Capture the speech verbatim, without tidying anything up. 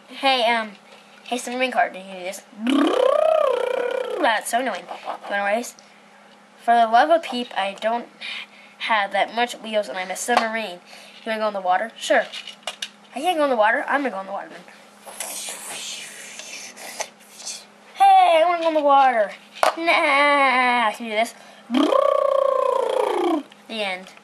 Hey, um, hey, Submarine car, can you do this? That's so annoying. You wanna race? For the love of Peep, I don't have that much wheels, and I'm a submarine. You wanna go in the water? Sure. I can't go in the water. I'm gonna go in the water then. Hey, I wanna go in the water. Nah, I can do this. The end.